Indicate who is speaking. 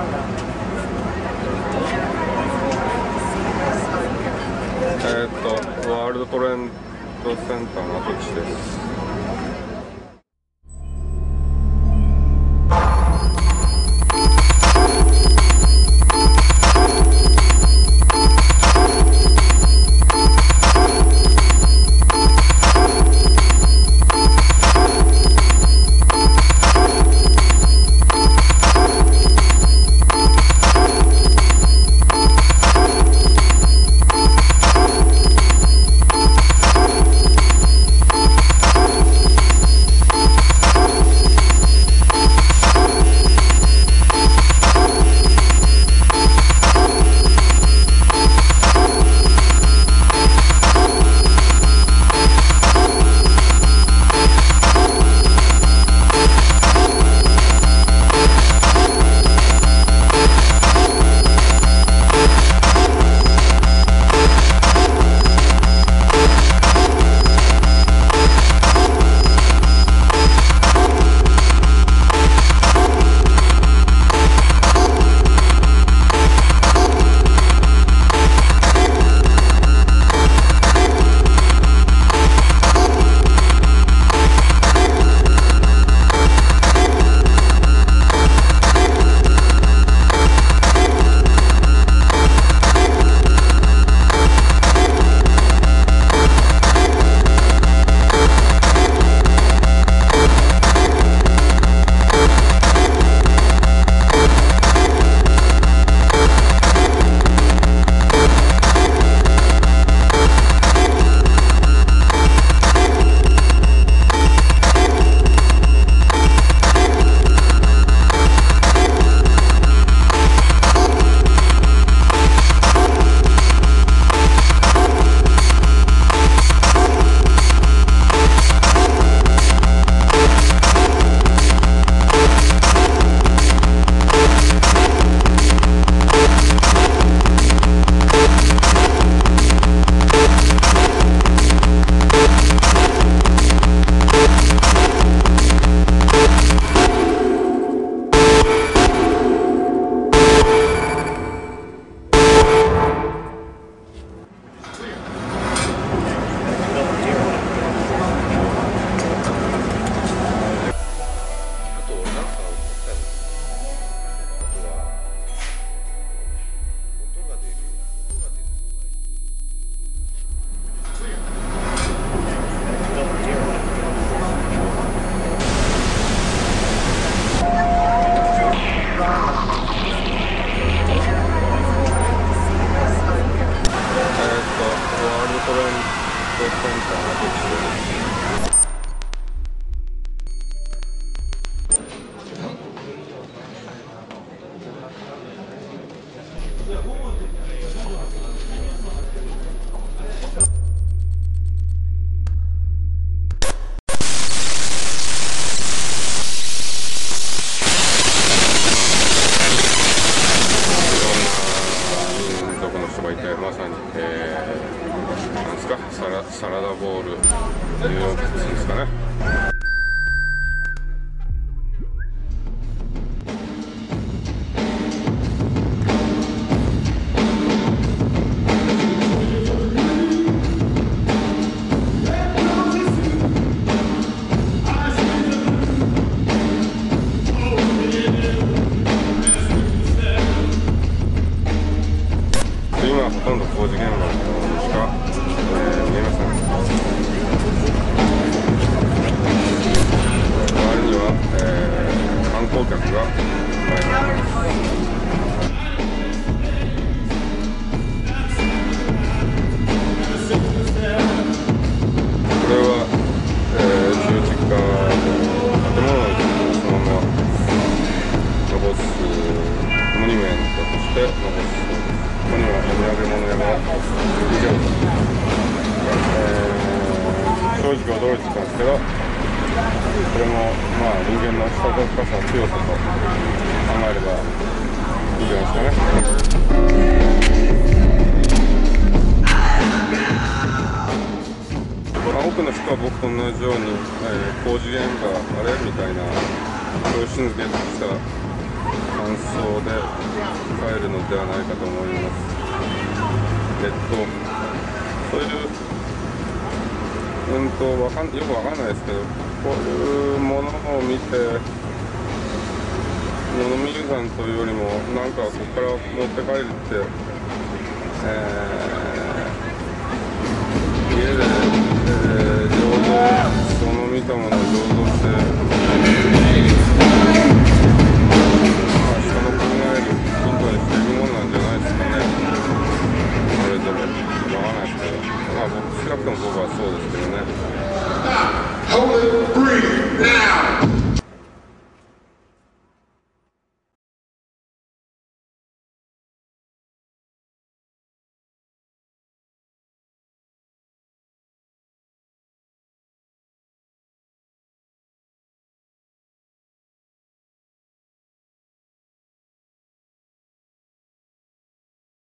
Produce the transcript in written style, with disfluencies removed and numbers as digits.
Speaker 1: ワールドトレンドセンターの跡地です。サラダボールいうやつですかね。今ほとんど工事現場のようにしか、見えません。周りには、観光客がいっぱいいます。これは、重機化の建物をそのまま残すモニュメントとして残す。ここにはお土産物屋が以上です。正直驚いてたんですけど、これもまあ人間のしたたかさ、強さと考えればいいんじゃないですかね。多くの人は僕と同じように、工事現場あれみたいな、そういう心づけとした感想で帰るのではないかと思います。そういう、よくわかんないですけど、こういうものを見て、物見遊山というよりも、なんかここから持って帰るって、家で、その見たものを醸造して、